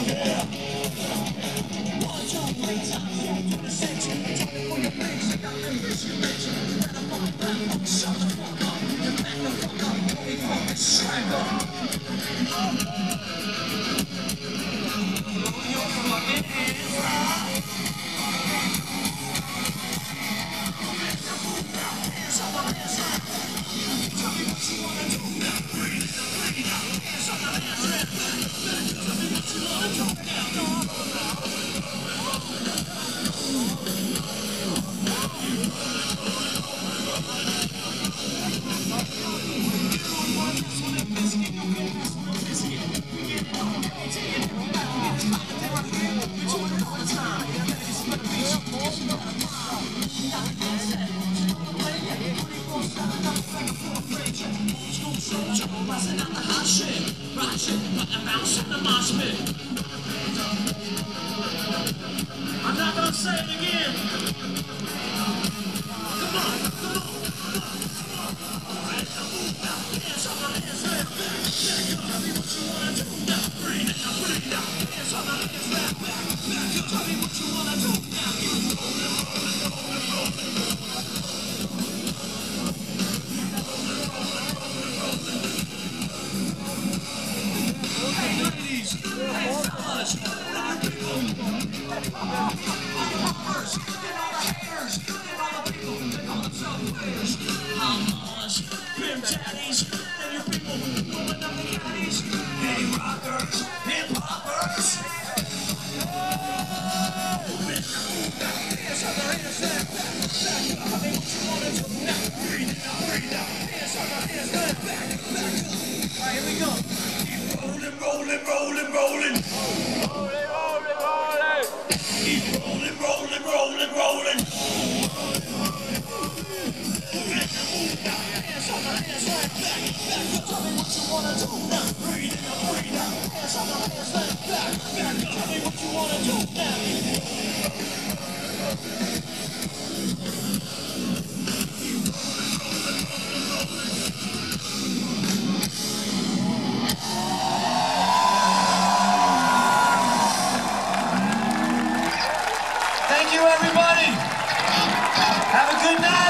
I'm not gonna say it again. Come on, come on. Hands on the hands, back, back up. Tell me what you wanna do now. Bring it down, bring it down. Hands on the hands, back, back up. Tell me what you wanna do now. You hey, ladies, hey, fellas, first, get all the haters, get all the people that call themselves players. Outlaws, pimp daddies, and your people rolling up the caddies. Hey, rockers, hip-hoppers. Hands on the hands, back, back up. Tell me what you wanna do now. Breathe it out, breathe it out. Hands on the hands, back, back up. All right, here we go. Keep rolling, rolling, rolling, rolling. Rolling, rolling, rolling. Keep rolling, rolling, rolling, rolling. Hands on the hands, back, back, back up. Tell me what you wanna do now. Breathe it out, breathe out. Hands on the hands, back, back, back up. Tell me what you wanna do now. Thank you, everybody. Have a good night.